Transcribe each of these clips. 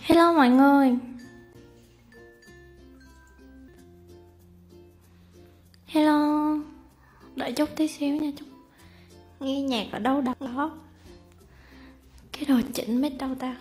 Hello mọi người. Hello. Đợi chút tí xíu nha chút. Nghe nhạc ở đâu đặt đó. Cái đồ chỉnh mic đâu ta?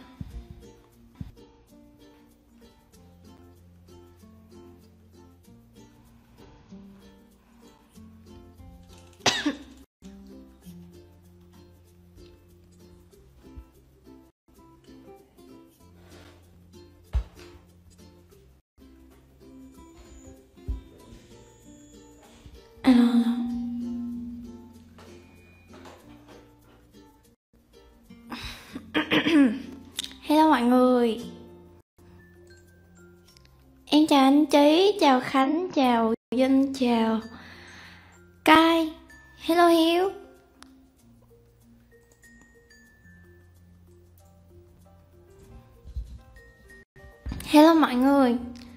Alo. Hello mọi người. Em chào anh Trí, chào Khánh, chào Vinh, chào Cai. Hello Hiếu. Hello mọi người.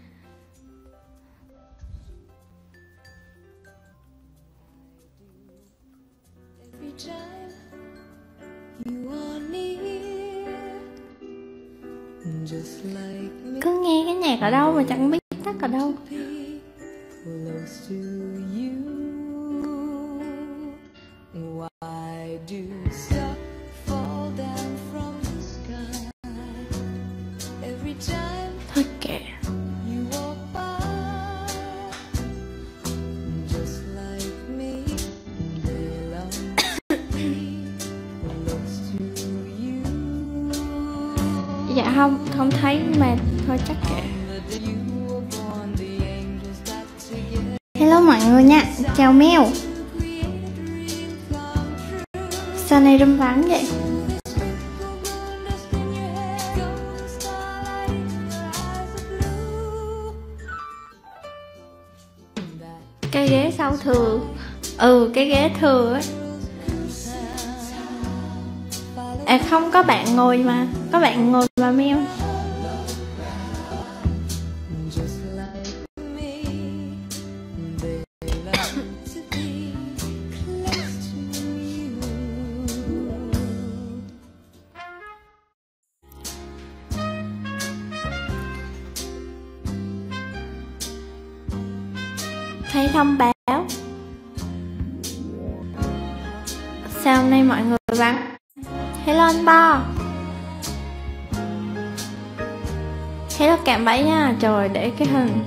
Cứ nghe cái nhạc ở đâu mà chẳng biết tắt ở đâu. Thôi kệ. Dạ không thấy mà thôi chắc kệ. Hello mọi người nha, chào Mèo. Sao này râm vắng vậy? Cái ghế sau thừa. Cái ghế thừa ấy. À không, có bạn ngồi mà. Có bạn ngồi mà Mèo. Thấy thông báo. Sao hôm nay mọi người vắng? Hello anh Bo. Hello Cạm Bẫy nha. Trời, để cái hình.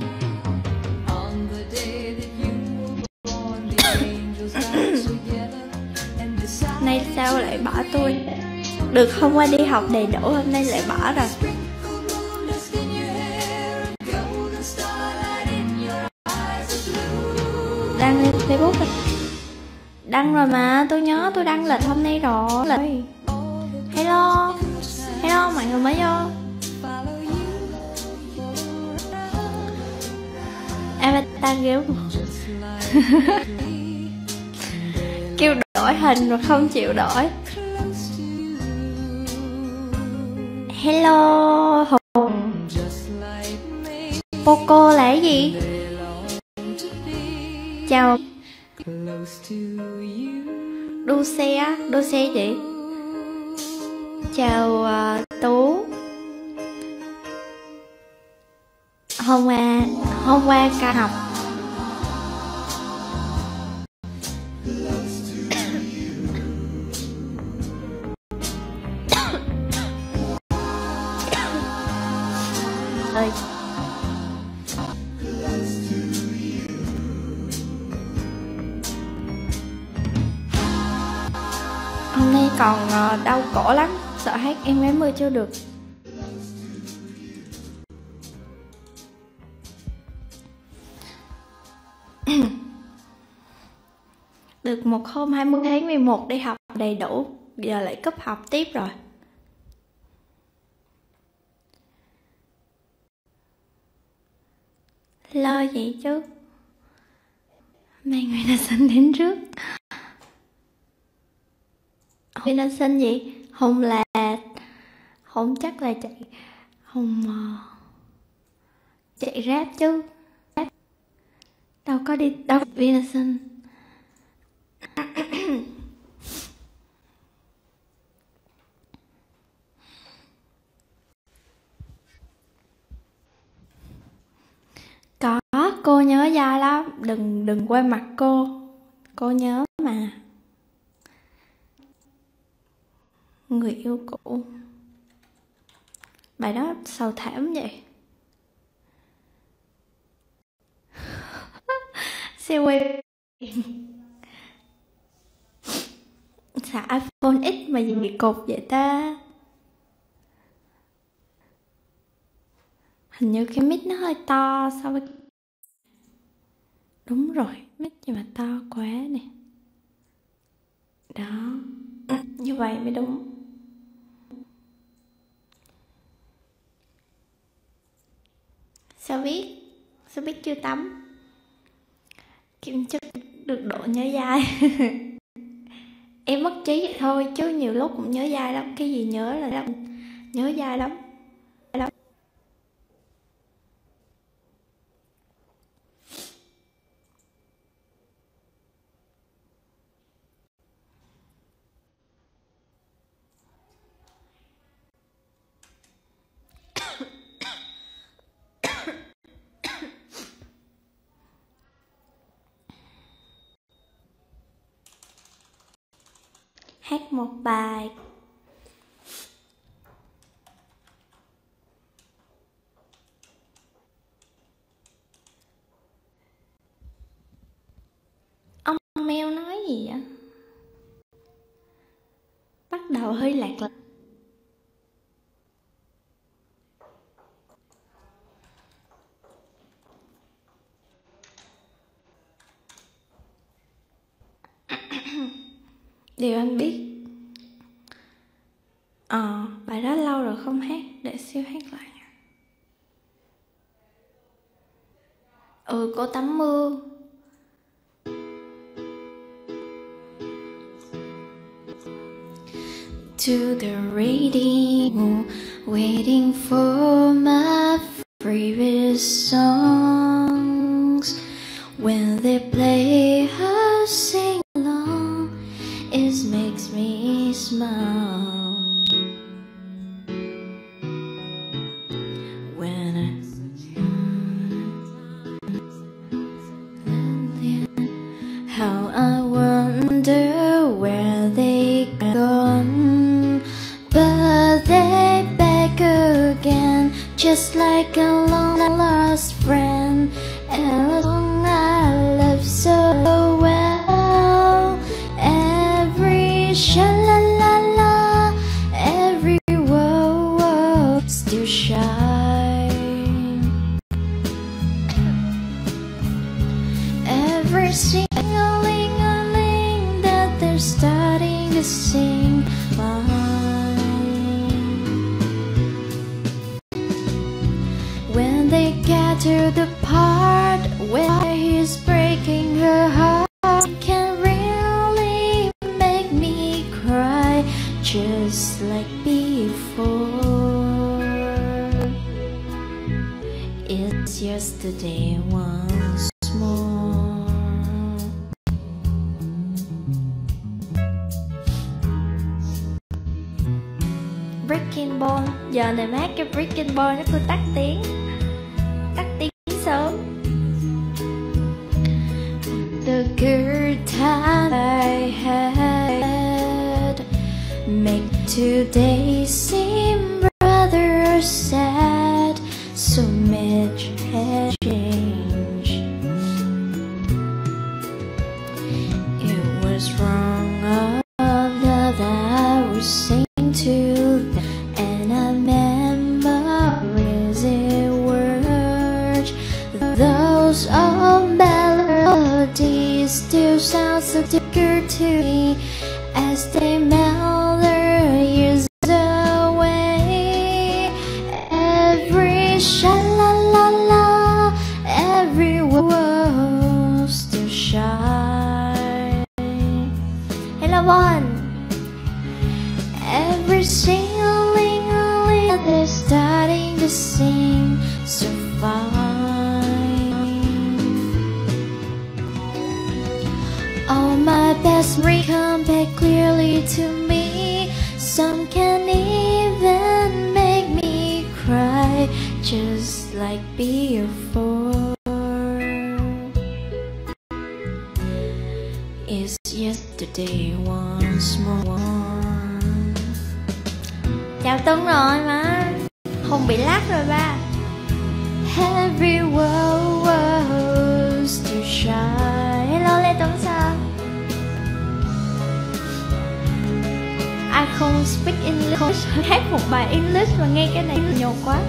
Nay sao lại bỏ tôi? Được hôm qua đi học đầy đủ, hôm nay lại bỏ rồi. Đăng lên Facebook rồi. Đăng rồi mà, tôi nhớ tôi đăng lịch hôm nay rồi. Hello. Hello mọi người mới vô. Avatar kêu kêu đổi hình mà không chịu đổi. Hello Hùng. Poco là cái gì? Chào Đu xe chị. Chào Tú. Hôm qua ca học. Ơi. Hôm nay còn đau cổ lắm, sợ hát em gái mưa chưa được. Được một hôm 20 tháng 11 đi học đầy đủ, giờ lại cúp học tiếp rồi. Lo gì chứ. Mai Nguyễn Đa Sinh đến trước. Nguyễn Đa Sinh gì? Hùng chắc là chạy Hùng chạy rap chứ. Đâu có đi đâu. Nguyễn Đa Sinh. Cô nhớ dai lắm, đừng quên mặt cô nhớ mà. Người yêu cũ. Bài đó sầu thảm vậy. Siêu quay. Xài iPhone X mà gì bị cục vậy ta? Hình như cái mic nó hơi to so với... Đúng rồi, mic gì mà to quá nè. Đó, như vậy mới đúng. Sao biết chưa tắm? Kiểm chất được độ nhớ dai. Em mất trí vậy thôi chứ nhiều lúc cũng nhớ dai lắm. Cái gì nhớ là nhớ dai lắm. Hát một bài. Ông Mèo nói gì vậy? Bắt đầu hơi lạc lạc. Điều anh biết. Bài đó lâu rồi không hát, để siêu hát lại. Cô tắm mưa. To the radio, waiting for my favorite songs. When they play, I sing along. It makes me smile. When how I wonder where they gone, but they back again, just like a long lost friend, and a song I love so well. Every sha-la-la-la, every whoa-whoa still shine. Every sing-a-ling-a-ling that they're starting to sing mine. When they get to the part where he's breaking her heart, it can really make me cry, just like before. It's yesterday once more. Breaking Ball. Giờ này mát cái Breaking Ball nó cứ tắt tiếng sớm. The good time I had make today seem rather sad. So much has changed. It was wrong of that I was saying to them, and I memories it words. Those old melodies still sound so dear to me as they melt their years away. Every sha-la-la-la, every word still shine. Hello Bon. Every sing-a-ling-a-ling they're starting to sing so fine. All my best memories come back clearly to me. Some can even make me cry, just like before. day once more. Chào Tuấn rồi mà, không bị lát rồi ba. Every world was to shine. Hello Lê Tuấn sao? I không speak English. Không hát một bài English mà nghe cái này nhột quá.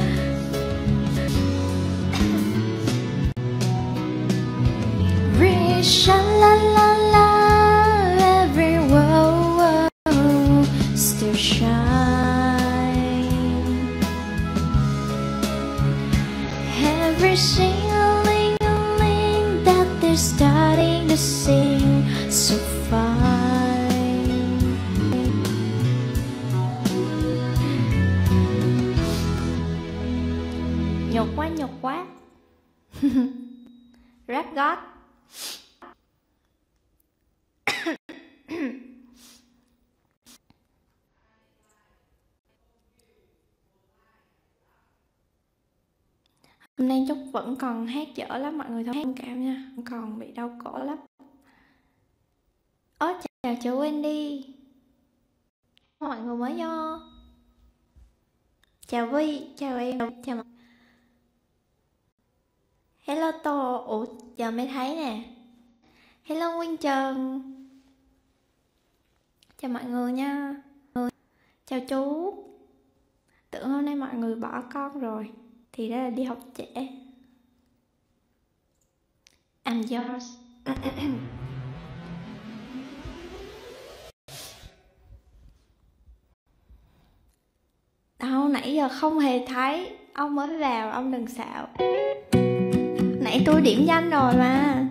Reach la la la. Every world was to shine. Every single ling that they're starting to sing so fine. Nhột quá, nhột quá. Rap God. Hôm nay Trúc vẫn còn hát dở lắm mọi người, thông cảm nha, còn bị đau cổ lắm. Chào chị Wendy, mọi người mới vô. Chào Vi, chào em, chào mọi. Hello Tô, ủa giờ mới thấy nè. Hello Nguyên Trần, chào mọi người nha. Chào chú. Tưởng hôm nay mọi người bỏ con rồi, thì đó là đi học trễ. I'm yours. Đâu, nãy giờ không hề thấy. Ông mới vào, ông đừng xạo. Nãy tôi điểm danh rồi mà.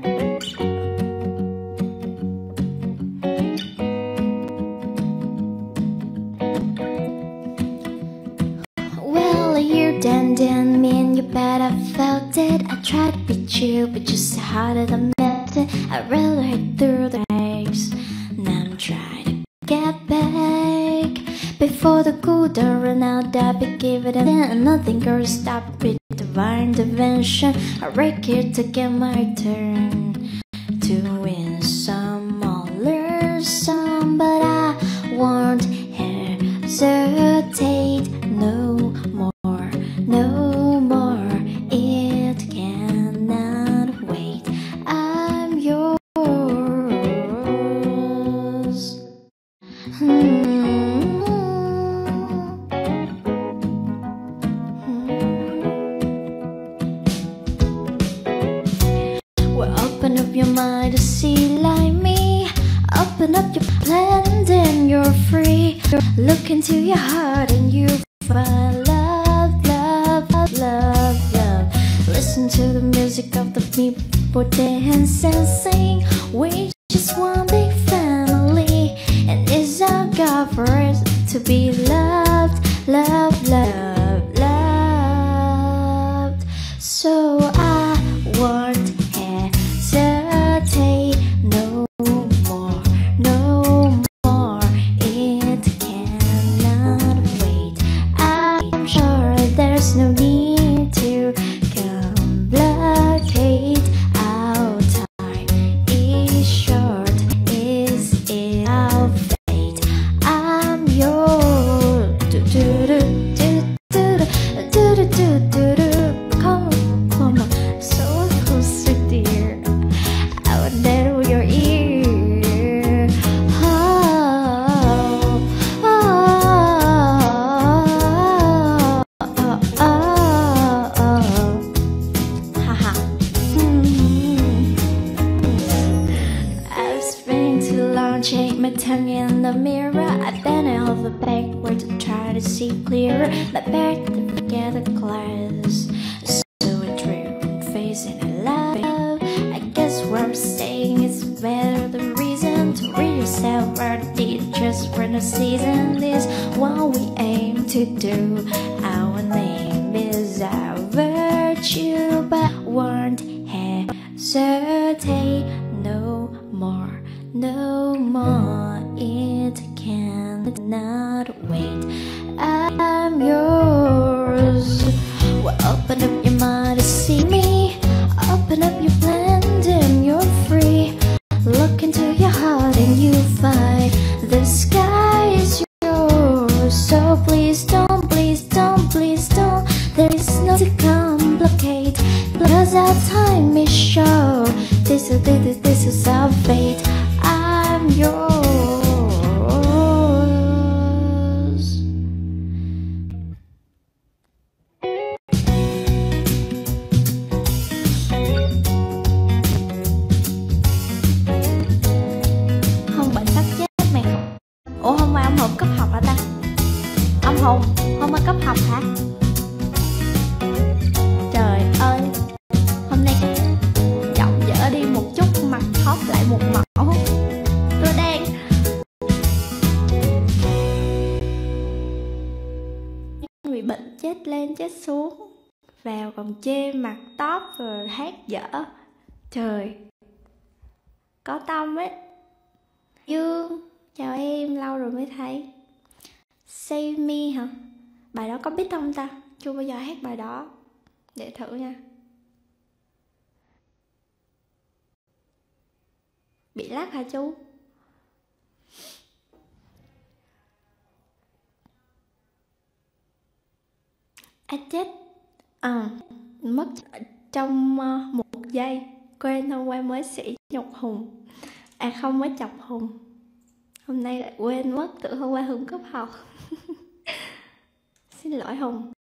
Well, you done me and you bet I felt it. I tried to beat you, but you're so harder than meant it. I really hit through the cracks. Now I'm trying to get back. Before the cool don't run out, I'll be giving it in. Nothing gonna stop with divine intervention. I break it to get my turn to win some or learn some, but I won't hesitate no more, no more. It cannot wait. I'm yours. Well, open up your mind to see like me. Open up your plan, then you're free. Look into your heart and you find love, love, love, love, love. Listen to the music of the people dance and sing. We just one big family, and it's our God for us to be loved, loved, loved, loved. So I won't hesitate no more, no more. It cannot wait. I'm sure there's no need to complicate. Our time is short, is it our fate? I'm yours. Do do do do do do do do do do. Come on, so close, dear. I would narrow your ear. Oh, oh, oh, oh, oh, oh. Haha. I've spent too long, check my tongue in the mirror. I bent over backward to try to see clearer. My back to forget the class. So I drew facing a love. I guess where I'm staying is better the reason to read yourself worthy. Just for the season is what we aim to do. Our name is our virtue, but won't hesitate no more, no more. It cannot wait. I'm yours. Well, open up your mind to see me. Open up your plan, then you're free. Look into your heart and you let time is show. This is our fate. I'm yours. Không bệnh sắp chết mày không? Ủa hôm qua ông Hùng cấp học hả ta? Ông Hùng, hôm qua cấp học hả? Trời ơi, hôm nay giọng dở đi một chút, mặt hóp lại một mẫu. Tôi đang bị bệnh chết lên chết xuống, vào còn chê mặt tóc rồi hát dở. Trời, có tâm ấy. Dương, chào em, lâu rồi mới thấy. Save Me hả? Bài đó có biết không ta? Chưa bao giờ hát bài đó. Để thử nha. Bị lắc hả chú? Chết. Mất trong 1 giây. Quên hôm qua mới sĩ nhục Hùng. Không mới chọc Hùng. Hôm nay lại quên mất, tự hôm qua Hùng cấp học. Xin lỗi Hùng.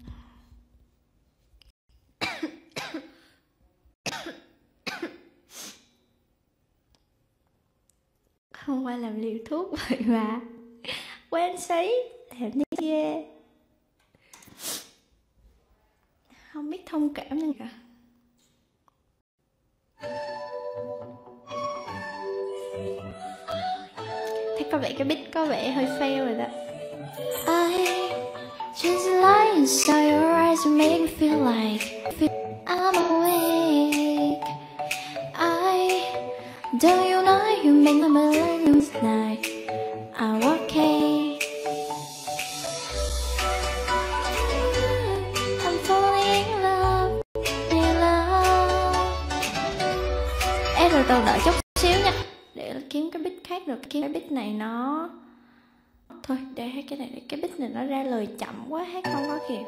Hôm qua làm liều thuốc vậy mà quên xí, thèm đi ghê. Không biết thông cảm nữa cả. Thấy có vẻ cái beat có vẻ hơi fail rồi đó. I just lie inside your eyes and make me feel like I'm awake. I don't you know you make my mind night. I'm okay. I'm falling in love, in love. Em từ từ đợi chút xíu nha, để kiếm cái beat khác được. Kiếm cái beat này nó thôi, để hát cái này, để cái beat này nó ra lời chậm quá, hát không có kịp.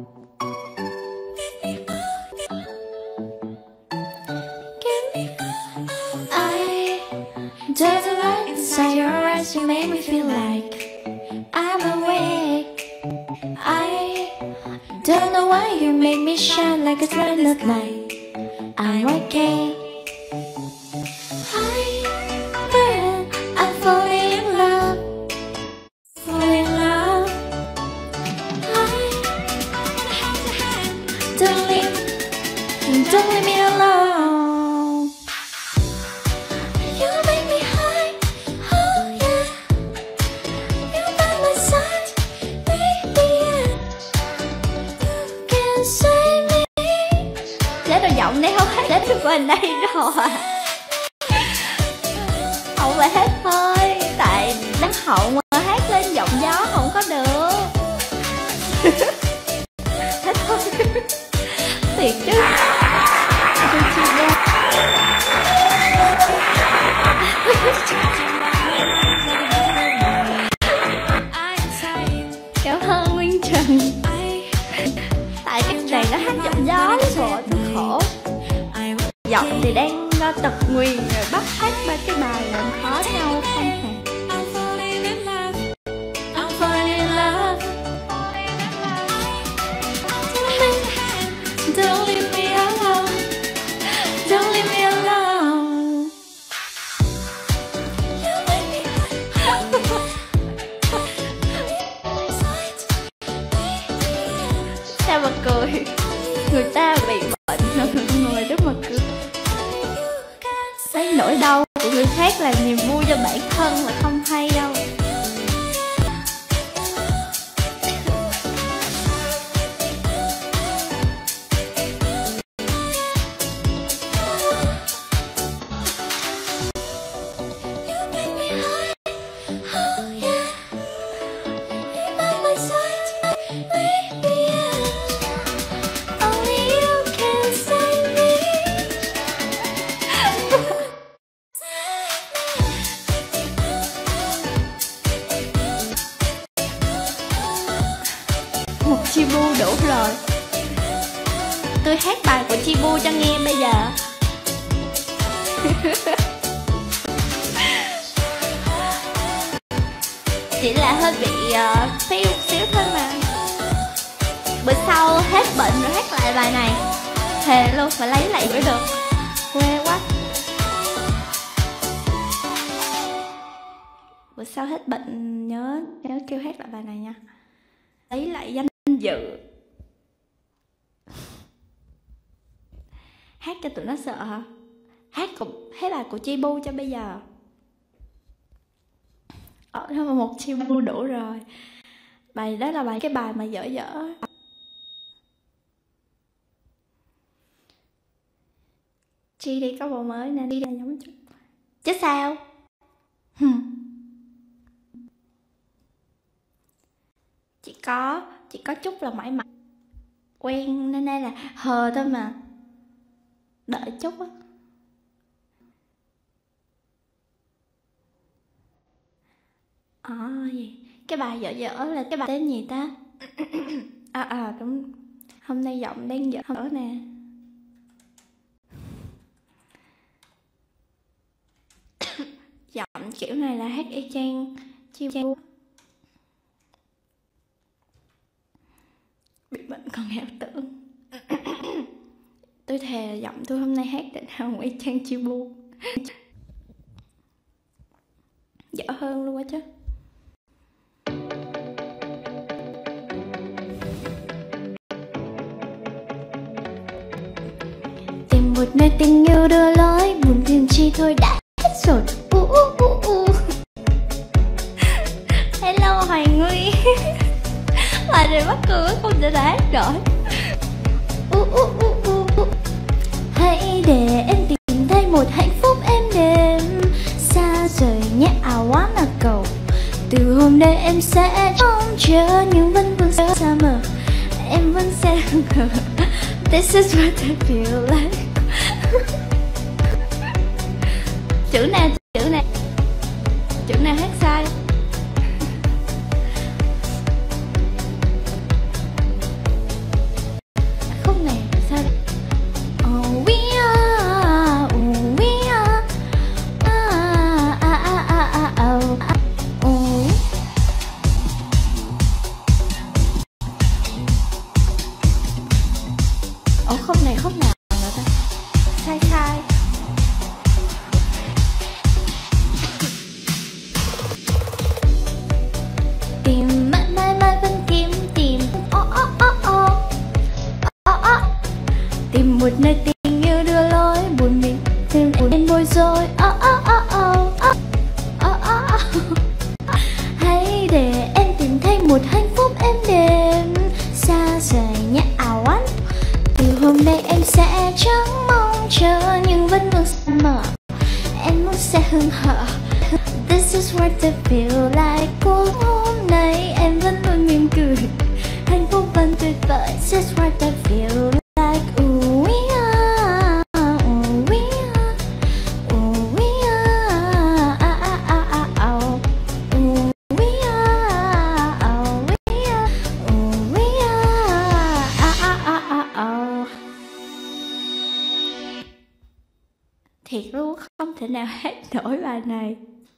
I just lie inside your eyes, you make me feel like I'm awake. I don't know why you make me shine like a star at night. I'm okay. I'm falling in love, falling in love. Don't leave me alone. You make me high, oh yeah. You by my side, baby, yeah. You can save me. Chết rồi, giọng này không hát đến được bên đây rồi. Không phải hết hơi, tại đăng hậu mà hát lên giọng gió không có được. Hết thôi. Thiệt chứ. Tôi chia ra. Cảm ơn Nguyên Trần. Tại cái này nó hát giọng gió rồi, tôi khổ. Giọng thì đang tật nguyền rồi bắt hát ba cái bài làm khó nhau không hề. I'm falling in love, I'm falling in love. Don't leave me alone, don't leave me alone. You make me Sao mà cười? Người ta bị bệnh, người đó mà cười. Thấy nỗi đau của người khác là niềm vui cho bản thân là không hay đâu. Một chi bu đủ rồi. tôi hát bài của Chibu cho nghe bây giờ. Chỉ là hơi bị phí một xíu thôi mà. Bữa sau hết bệnh rồi hát lại bài này. Thề luôn, phải lấy lại mới được. Quê quá. Bữa sau hết bệnh nhớ kêu hát lại bài này nha. Lấy lại danh dự. Hát cho tụi nó sợ hả? Hát bài của Chibu cho bây giờ. Đó là một Chibu đủ rồi. Bài đó là cái bài mà dở dở. Chi đi có bộ mới nè, đi ra giống chút. Chứ sao? Chỉ có chút là mãi mãi quen nên đây là hờ thôi mà. Đợi chút á. Gì? Cái bài dở dở là cái bài tên gì ta? Đúng. Hôm nay giọng đang dở nè. Giọng kiểu này là hát y chang Chibu. Bị bệnh còn ảo tưởng. Tôi thề giọng tôi hôm nay hát định hồng y chang Chibu. Dở hơn luôn á chứ. Tìm một nơi tình yêu đưa lối, buồn phiền chi thôi đã hết rồi. Hello Hoàng Nguy. Bài này mắc cười không thể hát nổi. Hãy để em tìm thấy một hạnh phúc êm đềm, xa rời nhé I wanna go. Từ hôm nay em sẽ không chờ nhưng vẫn vương xa mờ. Em vẫn sẽ ngờ. This is what I feel like. Chữ nào hát sai. Khúc này sao đây? Oh we are, oh we are, oh. Khúc này khúc nào nữa ta? Sai. Tìm mãi vẫn kiếm tìm. Tìm một nơi tình yêu đưa lối, buồn mình thêm buồn bối rối. Hãy để em tìm thấy một hạnh phúc êm đềm, xa rời nhé I want. Từ hôm nay em sẽ chẳng mong chờ nhưng vẫn luôn mở. Em muốn sẽ hưng hở. This is what I feel like. Hôm nay em vẫn luôn mỉm cười, hạnh phúc vẫn tuyệt vời. This is what I feel like. Ooh we are, ooh we are, ooh we are, ooh we are, ooh we are, ooh we are. Thiệt luôn, không thể nào hát nổi bài này.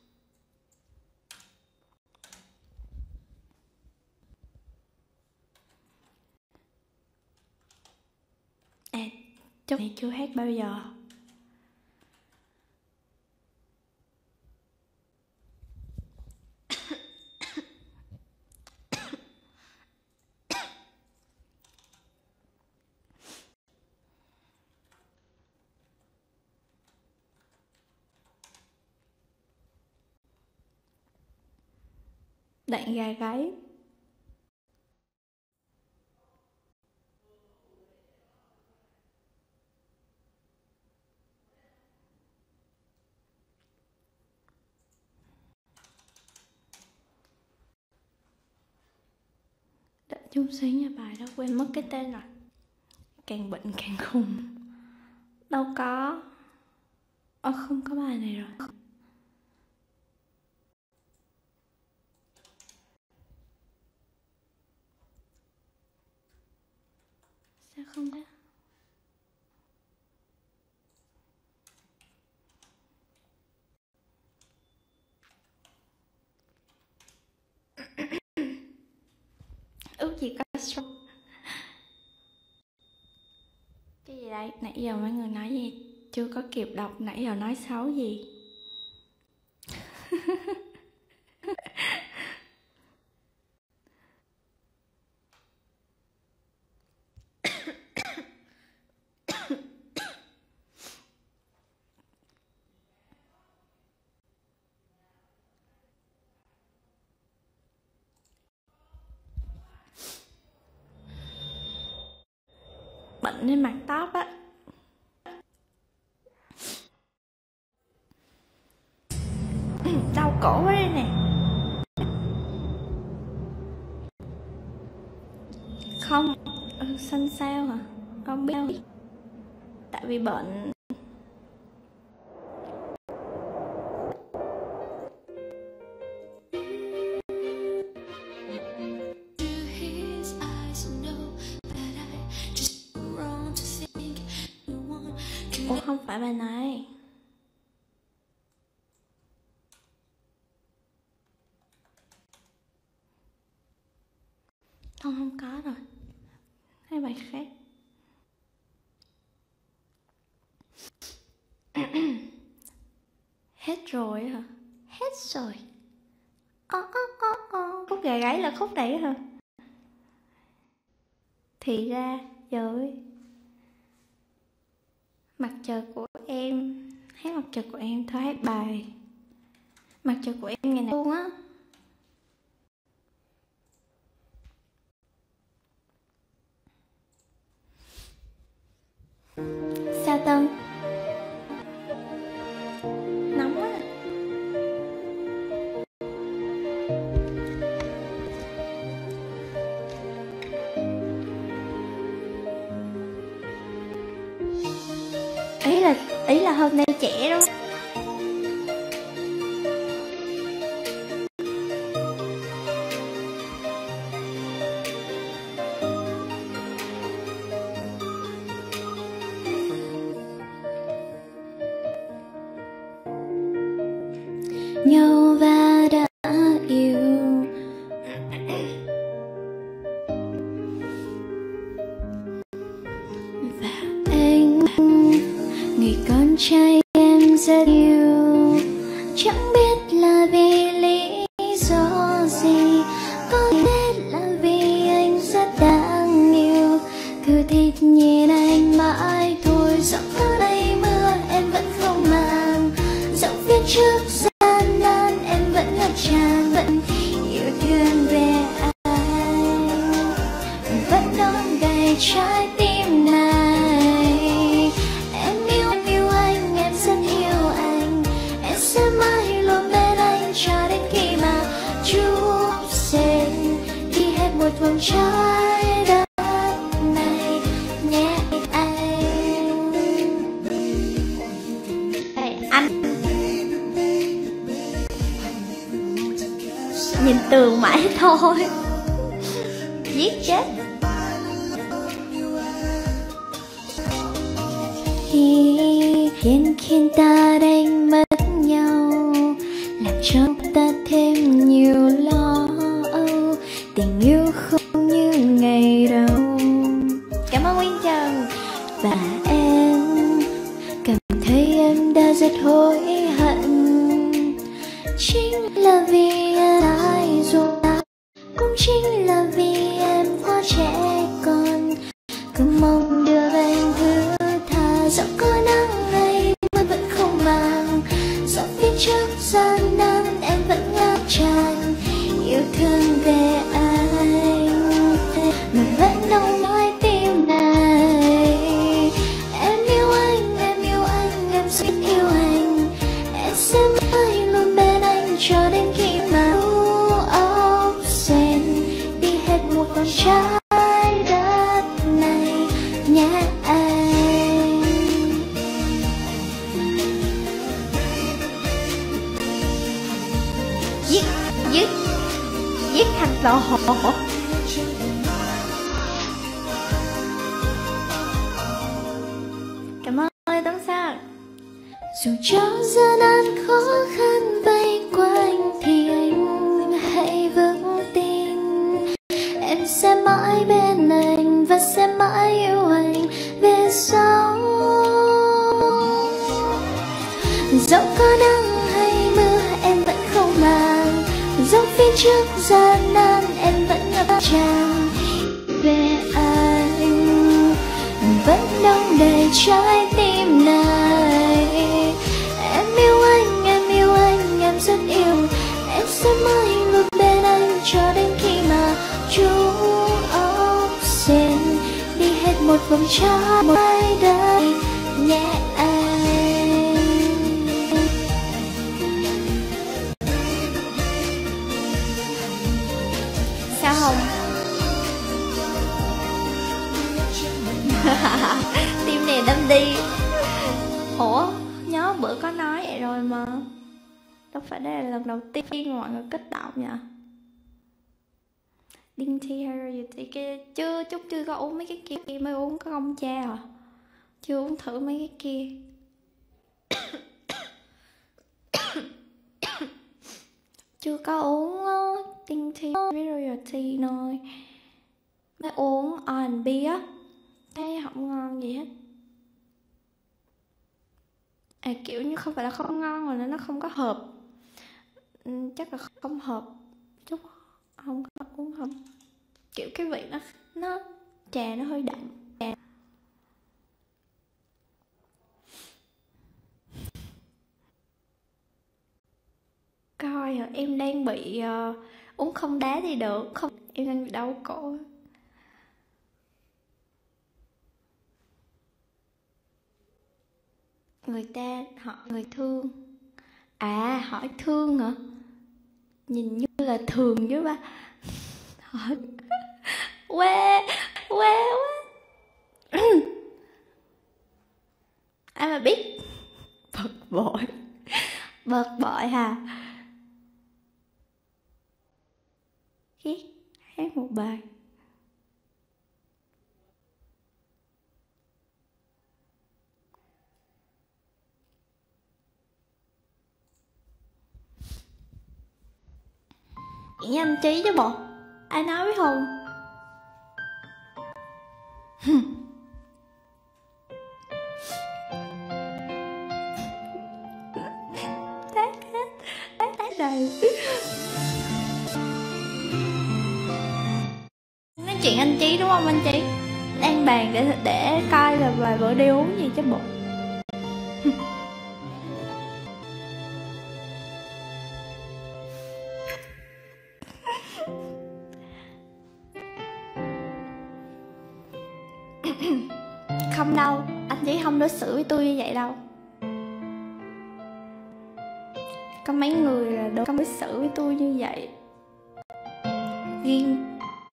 Chút này chưa hát bao giờ. Đạn gà gáy. Đợi chút xíu nha, bài đó quên mất cái tên rồi. Càng bệnh càng khùng. Đâu có. Không có bài này rồi. Sao không có? Nãy giờ mấy người nói gì? Chưa có kịp đọc nãy giờ nói xấu gì. Bệnh lên mặt tóc á. Đau cổ quá đây nè. Không, xanh sao hả? Không biết. Tại vì bệnh. Ủa không phải bài này. Không có rồi. Hai bài khác. Hết rồi hả? Hết rồi. Khúc gà gáy là khúc này hả? Thì ra rồi. Mặt trời của em. Hát mặt trời của em thôi, hát bài mặt trời của em ngày này luôn á. Sao Tân? Nóng quá. Ý là hôm nay trẻ đó. Nhau và đã yêu. Và anh, người con trai em rất yêu, chẳng biết là vì lý do gì, có lẽ là vì anh rất đáng yêu. Cứ thích nhìn anh mãi thôi, giọng có đầy mưa em vẫn không màng, giọng phía trước gian nan em vẫn ngập tràn, vẫn yêu thương về anh, vẫn đong đầy trái tim này. Em yêu anh, em rất yêu anh, em sẽ mãi luôn bên anh cho đến khi mà chúng sinh đi hết một vòng trái đất này nhé anh. Anh nhìn tường mãi thôi. Giết chết. Khiến ta đánh mất nhau, làm cho ta thêm nhiều lo âu, tình yêu không như ngày đầu. Cảm ơn Nguyên Trần. Và em cảm thấy em đã rất hối hận, chính là vì em sai rồi, cũng chính là vì em quá trẻ con, cứ mong được anh thứ tha. Dẫu có nắng ngày mưa vẫn không màng, dẫu phía trước gian nan em vẫn ngập tràn, yêu thương về anh mà vẫn nồng mãi tim này. Em yêu anh, em rất yêu anh, em sẽ mãi luôn bên anh cho đến khi mà ốc sen đi hết một vòng trái đất này nhé anh. Giết thằng đồ hộ. Cảm ơn Tống Sang. Dù cho gian nan khó khăn vây quanh thì anh hãy vững tin, em sẽ mãi bên anh và sẽ mãi yêu anh về sau. vòng trái một ai đây nhẹ anh. Sao không? Tim này đâm đi. Ủa, nhớ bữa có nói vậy rồi mà. Đâu phải đây là lần đầu tiên mọi người kích động nhỉ? Đinh thi hay rồi gì kia. Chúc chưa có uống mấy cái kia, mới uống có công cha à. Chưa uống thử mấy cái kia. Chưa có uống Đinh thi với royalty thôi. Mới uống R&B á, thấy không ngon gì hết. Kiểu như không phải là không ngon mà nó không có hợp. Chắc là không hợp chút, không có uống không. Kiểu cái vị nó trà nó hơi đậm. Coi rồi, em đang bị uống không đá thì được, không em đang bị đau cổ. Người ta hỏi người thương. À, hỏi thương hả? Nhìn như là thường chứ ba. Hỏi quê quê quá. Ai mà biết. Bực bội hả? Ghét, hát một bài. Chị nhanh trí chứ bộ. Ai nói với Hùng? Tát đầy. Nói chuyện anh Trí đúng không anh Trí? Đang bàn để coi là vài bữa đi uống gì chứ bộ. Không đâu, anh Trí không đối xử với tôi như vậy đâu. Có mấy người là đâu có đối xử với tôi như vậy. Ghiền.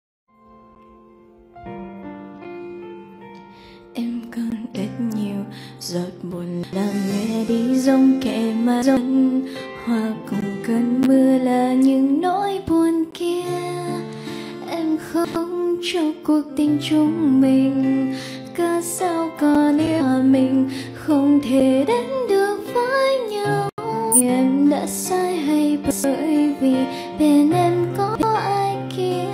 Em còn ít nhiều giọt buồn làm nhẹ đi giống kẻ mà rơi hoa cùng cơn mưa là những nỗi buồn kia. Em không cho cuộc tình chúng mình, cớ sao còn yêu mình không thể đến được với nhau. Em đã sai hay bởi vì bên em có ai kia?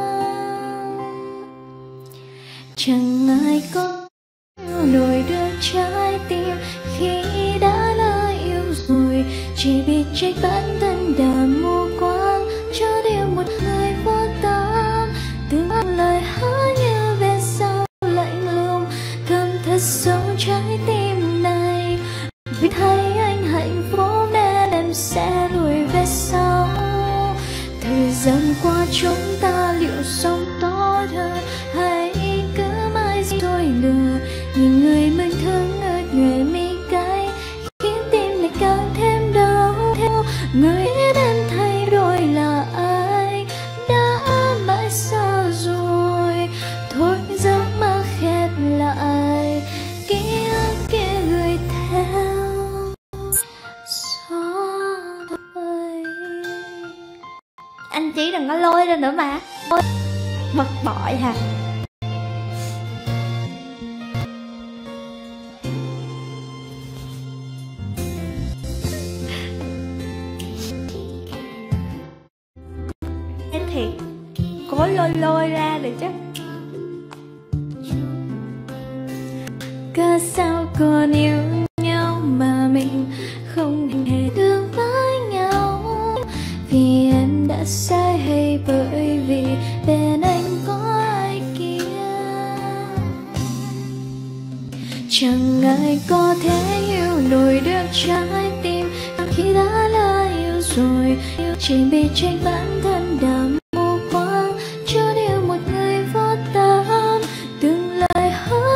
Chẳng ai có nổi được trái tim khi đã lỡ yêu rồi, chỉ biết trách bản thân đã mù quáng cho điều một người vô tâm. Từng lời hứa như về sau lạnh lùng cầm thật sâu trái tim này, vì thấy anh hạnh phúc nên em sẽ lùi về sau. Thời gian qua chúng ta liệu sống tốt hơn hay cứ mãi dối lừa? Nhìn người mình thương ướt nhòe mi cay khiến tim lại càng thêm đau. Theo người biết em thay đổi là ai đã mãi xa rồi, thôi giấc mơ khép lại, ký ức kia gửi theo gió thôi. Anh Trí đừng có lôi ra nữa mà. Bực bội hả? Thế thiệt, cố lôi ra được chứ. Cớ sao còn yêu nhau mà mình không hề được với nhau? Vì em đã sai hay bởi vì bên anh có ai kia? Chẳng ai có thể yêu nổi được trái tim khi đã lỡ yêu rồi, chỉ biết trách bản thân đã mù quáng cho điều một người vô tâm. Từng lời hứa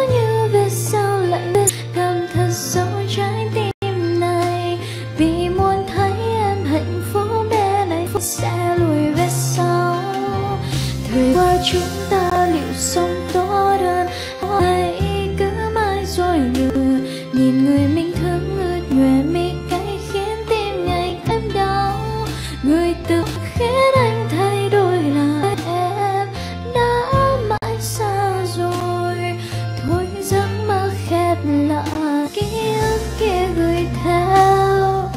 chúng ta liệu sống tốt hơn hay cứ mãi dối lừa, nhìn người mình thương ướt nhòe mi cay khiến tim ngày em đau, người từng khiến anh thay đổi là em đã mãi xa rồi. Thôi giấc mơ khép lại, ký ức kia gửi theo,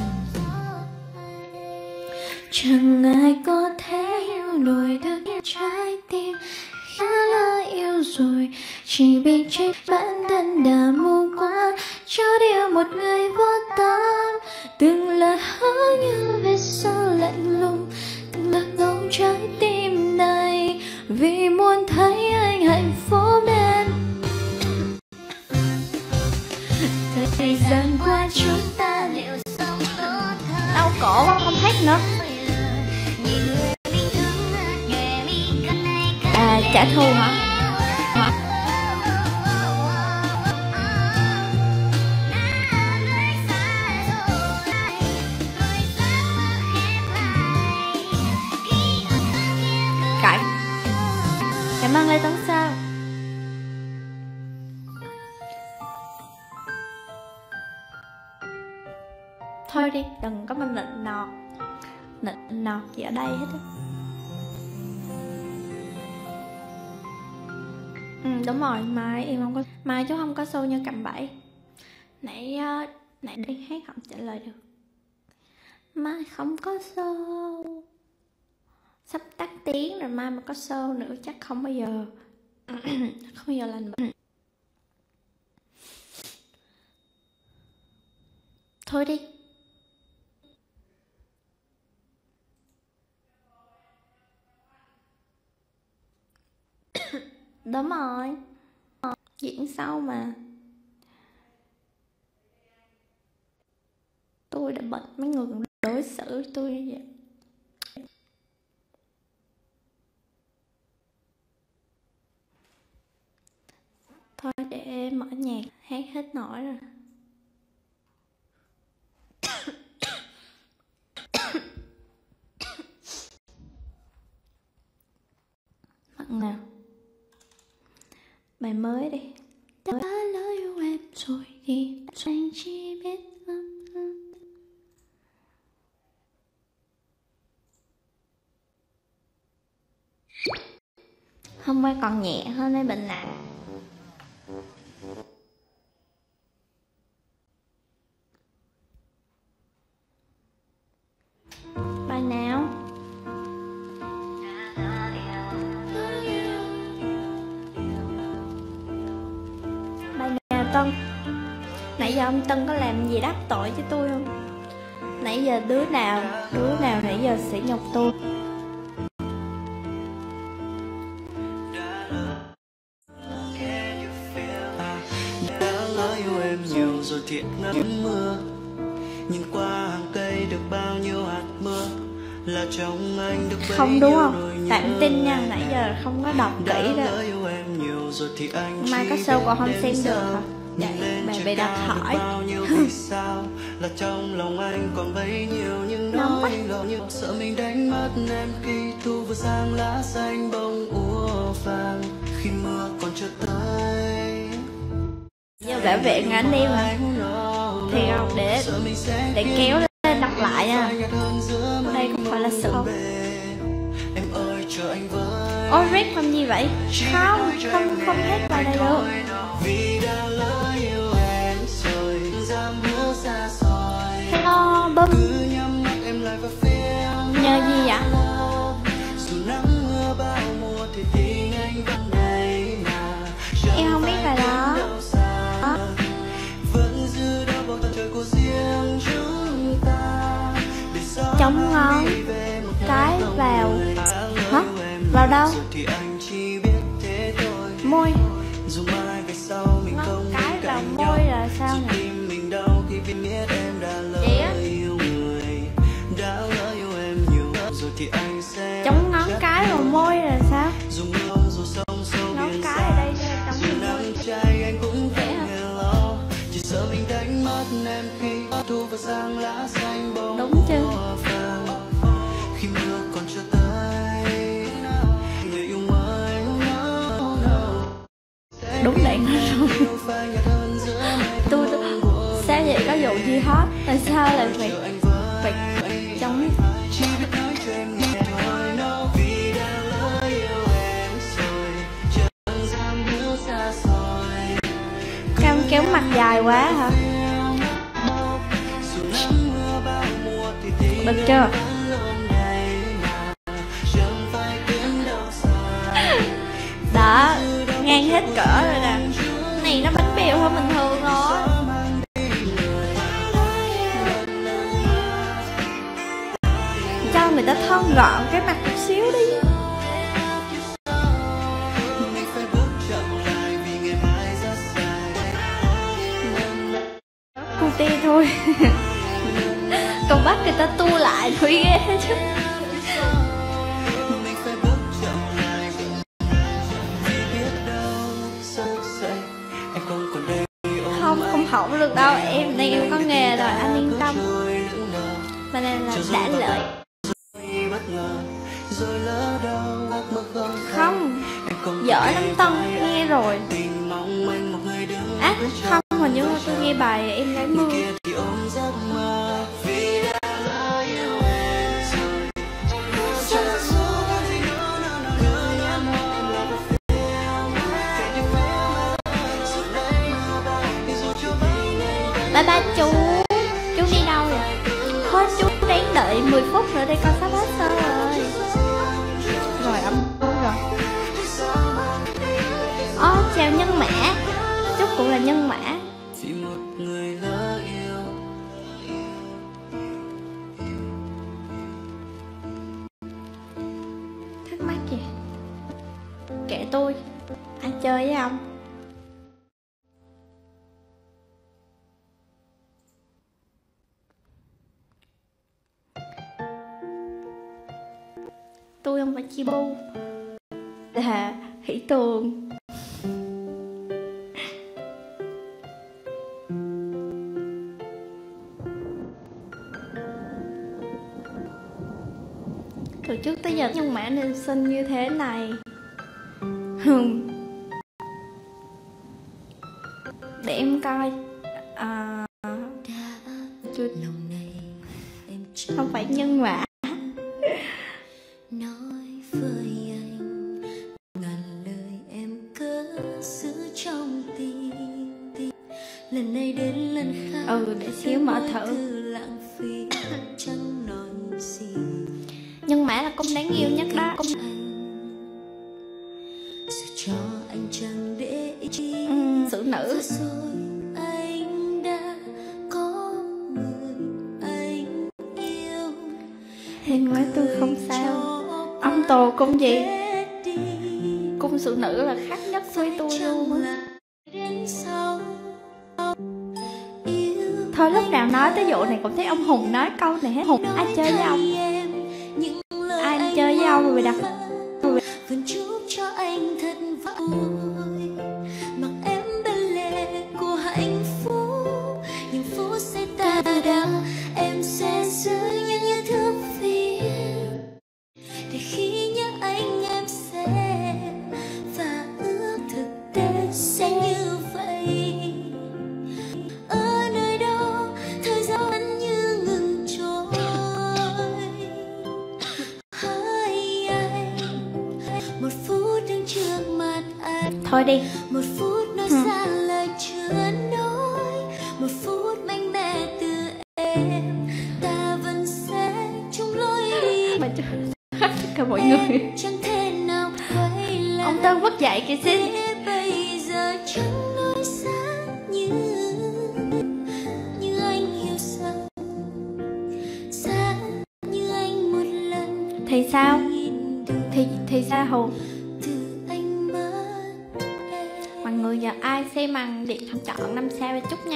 chẳng ai có thể hiểu nổi được trái tim khá là yêu rồi, chỉ bị trách bản thân đã mù quáng cho đi một người vô tâm. Từng lời hứa như vết sâu lạnh lùng bạc ngấu trái tim này, vì muốn thấy anh hạnh phúc nên thời gian qua chúng ta liệu sống tốt hơn. Đau cổ quá không hát nữa. À, trả thù hả? Cãi. Cảm ơn Lê Tấn Sao. Thôi đi, đừng có mà nịnh nọt gì ở đây hết á. Đúng rồi, mai em không có, mai chú không có show như cặm bẫy. Nãy đi hát không trả lời được. Mai không có show, sắp tắt tiếng rồi, mai mà có show nữa chắc không bao giờ không bao giờ làm được. Thôi đi. Đúng rồi, diễn sau mà. Tôi đã bệnh, mấy người còn đối xử tôi như vậy. Thôi để em mở nhạc, hát hết nổi rồi. Mặn nào. Bài mới đi. Đã lỡ yêu em rồi thì anh chỉ biết Hôm qua còn nhẹ hơn, nay bệnh nặng. Bài nào? Bài nào Tân? Nãy giờ ông Tân có làm gì đắc tội với tôi không? Nãy giờ đứa nào nãy giờ sỉ nhục tôi. Rồi thiệt ngắm mưa, nhìn qua hàng cây được bao nhiêu hạt mưa, là trong anh được bấy không đúng nhiêu không? nỗi Tạm nhớ. tin nha, nãy giờ không có đọc kỹ đó. Em nhiều rồi thì anh Mai có show còn không xem được hả? Dạ, bà đặt hỏi. Sao là trong lòng anh còn bấy nhiêu những nỗi gào như sợ mình đánh mất em khi thu vừa sang lá xanh bông úa vàng, khi mưa còn chưa tới. Giờ bảo vệ anh em mà thì không, để kéo lên đọc lại nha. Đây không phải là sự không. Ôi Rick làm gì vậy? Không hết vào đây được. Hello bum. Nhờ gì vậy? Em không biết bài đó. Trông ngon. Cái vào. Hả? Vào đâu? Môi. Ngon cái vào môi là sao nè? Chị á. Chống ngón cái vào môi là sao? Ngón cái ở đây trong môi. Dễ hả? Đúng chưa? dài quá hả? Được chưa? Đó, ngang hết cỡ rồi nè. Này nó bánh bèo hơn bình thường rồi. Cho người ta thon gọn cái mặt một xíu đi. Cute thôi. Còn bắt người ta tu lại thôi ghê chứ. Không hỏng được đâu, em đây em có nghề rồi, anh yên tâm. Mà này là đã lợi. Không, dở lắm Tân, nghe rồi. Không, hình như tôi nghe bài Em Gái Mưa. Bye bye chú đi đâu rồi? Thôi chú đang đợi 10 phút nữa đây, con sắp hết show rồi. Rồi âm rồi. Chào Nhân Mã, chúc cũng là Nhân Mã. Thắc mắc gì? Kệ tôi, ai chơi với ông? Tôi không phải chi bu, là Hỷ Tường. Từ trước tới giờ nhân mã nên xinh như thế này. Để em coi. Không phải nhân mã. Nói với anh ngàn lời em cớ giữ trong tim. Lần này đến lần khác. Để xíu mở thử. Lãng phí chẳng nói gì. Nhân mã là cung đáng yêu nhất đó. Dù cho anh chẳng để ý. Xử nữ. Anh đã có người anh yêu. Hên quá tôi không sao. Ông Tồ cung gì? Cung xử nữ là khác nhất với tôi luôn á. Thôi lúc nào nói tới vụ này cũng thấy ông Hùng nói câu này hết. Hùng ai chơi với ông? Ai chơi với ông rồi đặt vẫn chúc cho anh thật vui, mặc em bên lề của hạnh phúc. Những phút giây ta đã em sẽ giữ những yêu thương phiền, để khi nhớ anh em sẽ và ước thực tế sẽ như vậy. Ở nơi đó thời gian như ngừng trôi. Hai anh một phút đứng trước mặt anh. Thôi đi. Một phút nói ra lời chưa nói. Một phút mạnh mẽ từ em. Ta vẫn sẽ chung lối đi. Mà tất cả mọi người. Chẳng thể nào quay lại. Ông Tân mất dạy kìa xin. Bây giờ chẳng nói sáng như anh hiểu rằng sáng như anh một lần. Thì sao? Thì sao Hùng? Mọi người giờ ai xem màn điện chọn 5 sao cho Trúc nha.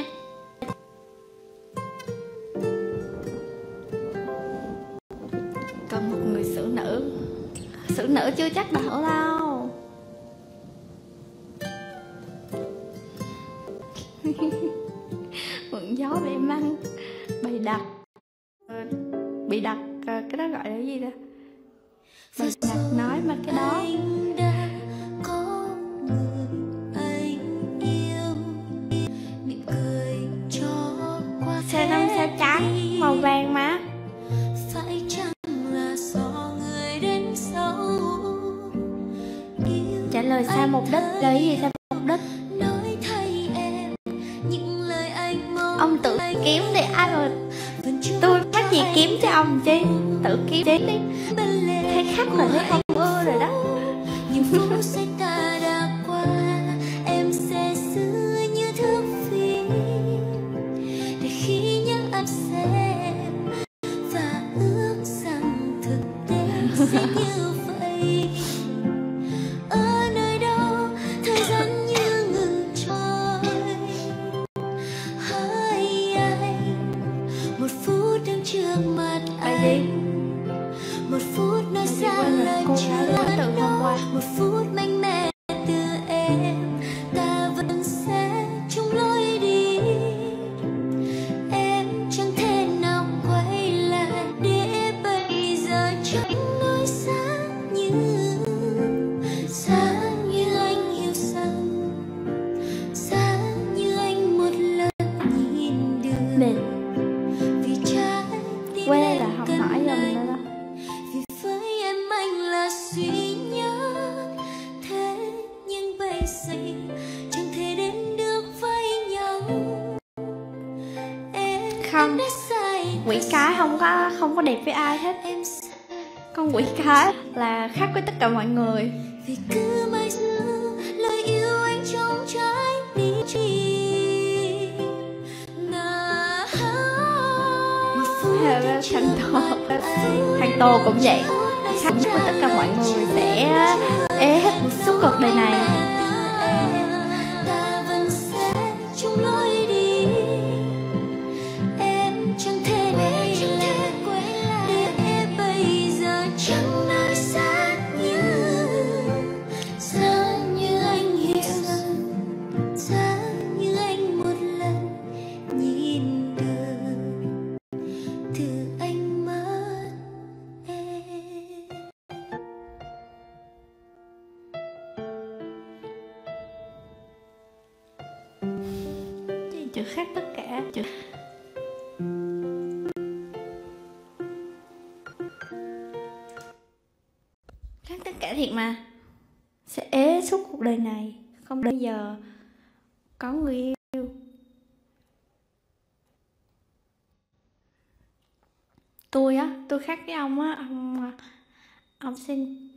Còn một người xử nữ. Xử nữ chưa chắc đỡ đâu. Mượn gió để măng. Bày đặt. Bị đặt cái đó gọi là cái gì đó? Bày đặt nói mà cái đó. Xe 5 sao trắng màu vàng mà. Phải chăng là do người đến sau. Trả lời sai mục đích. Lời gì sai mục đích? Nói thay em những lời Chí tự kiếm Chí đi, thấy khắc là thấy không ưa rồi đó. Những phút giây ta đã qua, em sẽ giữ như thước phim để khi nhớ em xem và ước rằng thực tế sẽ như vậy. Ở nơi đâu thời gian như ngừng trôi, hỡi anh, một phút đứng trước mặt anh, một phút nói ra lời chưa nói, một phút mạnh mẽ từ em, ta vẫn sẽ chung lối đi. Em chẳng thể nào quay lại để bây giờ chẳng nói sáng như anh hiểu rằng, sáng như anh một lần nhìn được. Mệt Vì trái tim quê em là học cần hỏi rồi anh. mình đó. Vì với em anh là duy nhất, thế nhưng bây giờ chẳng thể đến được với nhau. Em Không, đã sai quỷ cái không có đẹp với ai hết. em sai Con quỷ cái là khác với tất cả mọi người. vì cứ mãi giữ lời yêu anh trong trái tim chỉ một phút Thằng anh Tô cũng vậy, khác với tất cả mọi người sẽ ế hết suốt cuộc đời này. ta vẫn sẽ chung lối đi. Em chẳng thể quay lại để bây giờ chẳng nói xác như anh hiểu rằng, sáng như anh một lần nhìn được từ ánh mắt em. Chữ khác tất cả chữ. Khác tất cả thiệt mà. Sẽ ế suốt cuộc đời này, không bao giờ có người yêu. Tôi khác với ông á, ông xin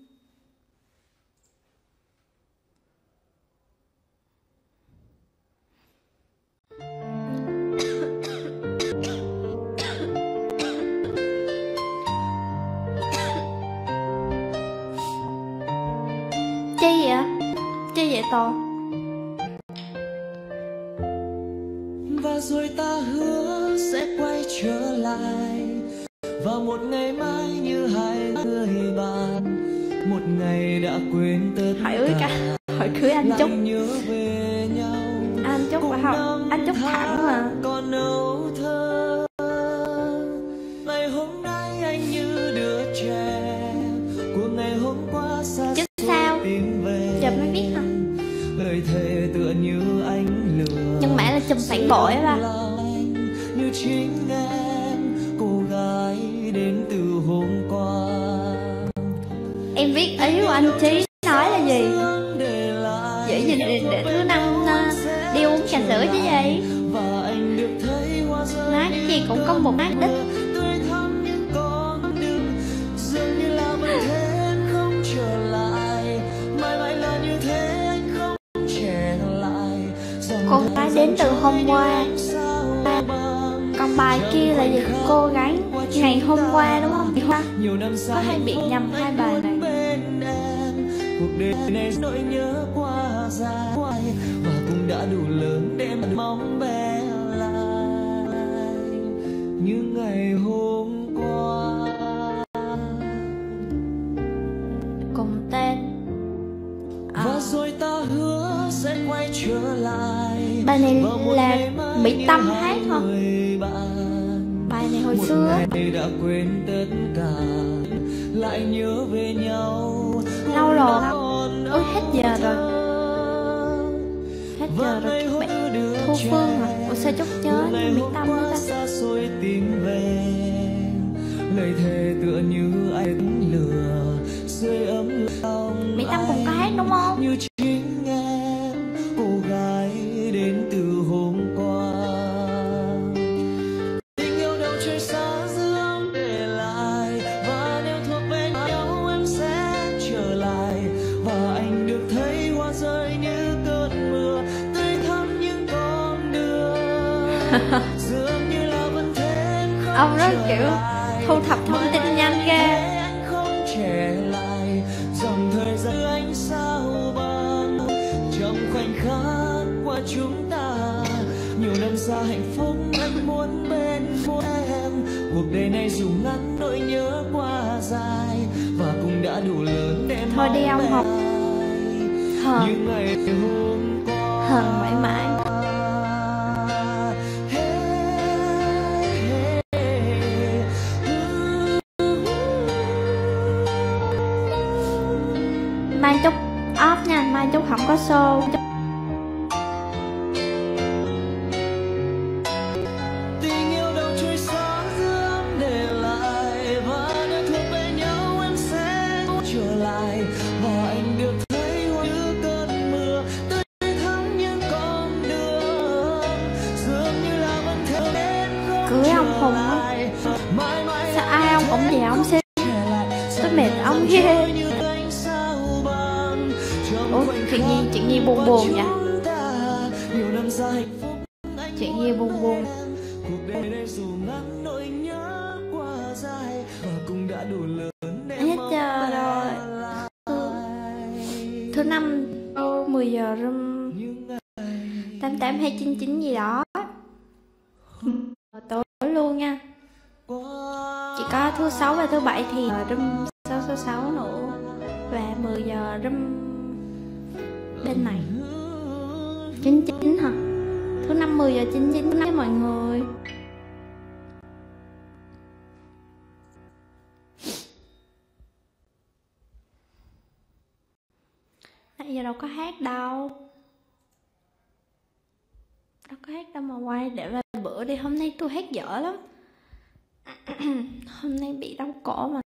chi vậy Tô? Và rồi ta hứa sẽ quay trở lại vào một ngày mai như hai người bạn, một ngày đã quên tất cả, Hỏi cưới anh Trúc. lại nhớ về nhau. Anh Trúc phải không? Anh Trúc thẳng mà. Còn âu thơ, ngày hôm nay anh như đứa trẻ của ngày hôm qua xa Chứ sao? tìm về. Giờ mới biết hả? Lời thề tựa như anh lừa, Nhưng mẹ là chùm phản bội á ba. như chính em, cô gái đến từ hôm qua. Em biết ý của anh Trí nói là gì? Giữ gìn để thứ năm đi uống trà sữa chứ gì. Và anh được thấy hoa rơi Nói cái gì cũng có một mát đích. tươi thắm những con đường, dường như là vẫn thế anh không trở lại, mãi mãi là như thế anh không trẻ lại. Cô gái đến từ hôm qua. Còn bài kia là gì? Cô gái ngày hôm qua đúng không? Nhiều năm Có sau hay bị nhầm hai bài này. bên em, cuộc đời này nỗi nhớ qua dài và cũng đã đủ lớn để mà mong bé lại như ngày hôm qua. Cùng tên. Và rồi ta hứa sẽ quay trở lại. Bài này vào một là ngày mai Mỹ như Tâm hai hát hả? người bạn. Bài này hồi Một xưa. ngày đã quên tất cả, lại nhớ về nhau. Lâu rồi không? Còn Ôi hết giờ rồi. Hết giờ và rồi ngày các hôm bạn. đưa Thu trẻ, Phương hả? Ủa sao Trúc nhớ ngày như Mỹ hôm Tâm qua đó ta? xa xôi tìm về. Lời thề tựa như anh lừa, sưởi ấm lòng Mỹ Tâm cũng có hát đúng không? như chính em, cô gái đến từ hôm qua. Tình yêu đâu trời xa dương để lại Ông rất kiểu thu thập thông tin nhanh ghê. Không trẻ lại dòng thời gian anh sao bằng trong khoảnh khắc qua chúng ta nhiều năm xa hạnh phúc anh muốn bên em cuộc đời này dù ngắn nỗi nhớ qua dài và cũng đã đủ lớn để thôi đi ông học hờn những ngày hôm qua hờn mãi mãi. Mai chút off nha, mai chút không có show. Tình yêu đâu trôi xa giữa ấm để lại và nơi thuộc về nhau em sẽ trở lại và anh được thấy như cơn mưa tươi thắm những con đường dường như là vẫn theo đến không Cưới ông Hùng á, sao ai ông cũng vậy ông xí, tôi mệt ông ghê. Ủa, chuyện gì buồn buồn vậy? Chuyện gì buồn buồn? Hết giờ rồi. Thứ năm 10 giờ rưm 88 299 gì đó. Tối luôn nha. Chỉ có thứ sáu và thứ bảy thì rưm 666 nữa. Và 10 giờ rưm bên này 99 hả? Thứ năm 10 giờ 99 với mọi người. Nãy giờ đâu có hát đâu. Đâu có hát đâu mà quay để vài bữa đi. Hôm nay tôi hát dở lắm. Hôm nay bị đau cổ mà